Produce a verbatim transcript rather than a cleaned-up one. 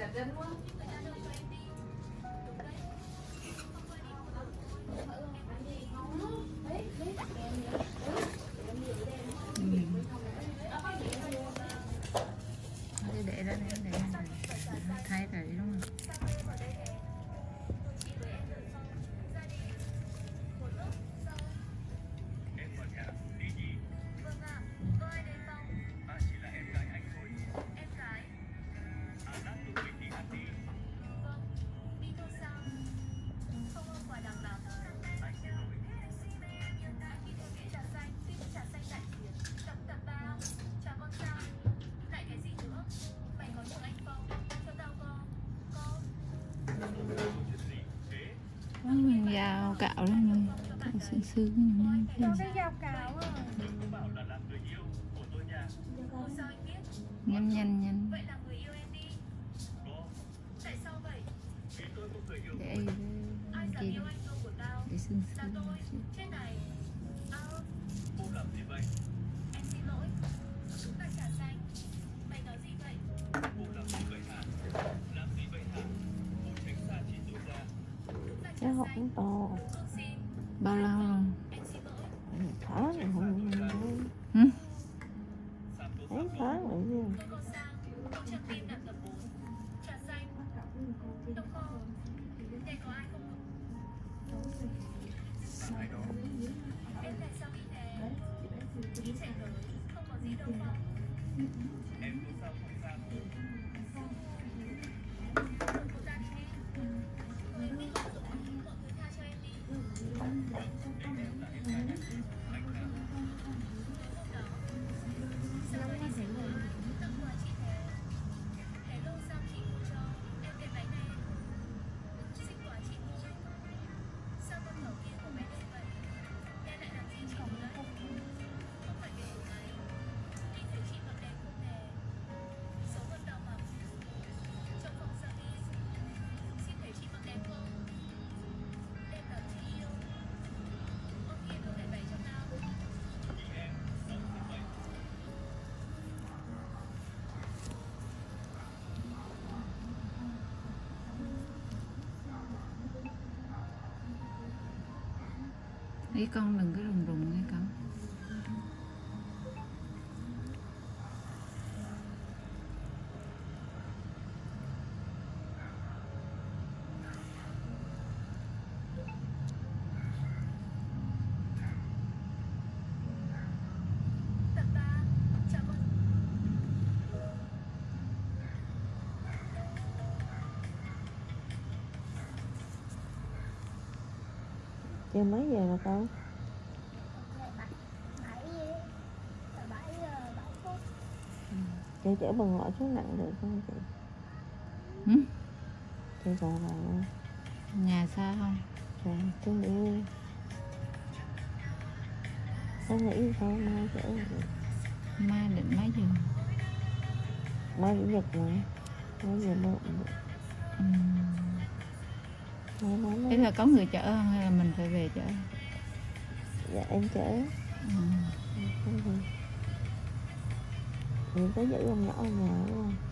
để đó để để thay rồi đúng không? Dao cạo đó này, cạo xương xương này. Cái dao cạo à. Nhanh nhanh nhanh. Để kia để xương xương. Nó không to. Bao lâu rồi? Tháng rồi không? Ừ? Mấy tháng rồi chứ. Ý con đừng có rùng rùng nghe con. Giờ mấy giờ rồi con? Chị chở bà ngoại xuống nặng được không chị? Ừ? Chị gọi là Nhà xa không? dạ tôi nghĩ tôi nghĩ thôi mai chở được. Mai định mấy giờ? Mai chủ nhật mà mấy giờ bận được. Ừ. Mai nói Thế là có người chở không hay là mình phải về chở? dạ em chở. Ừ. Không gì. Thì có giữ ông nhỏ ở nhà đúng không?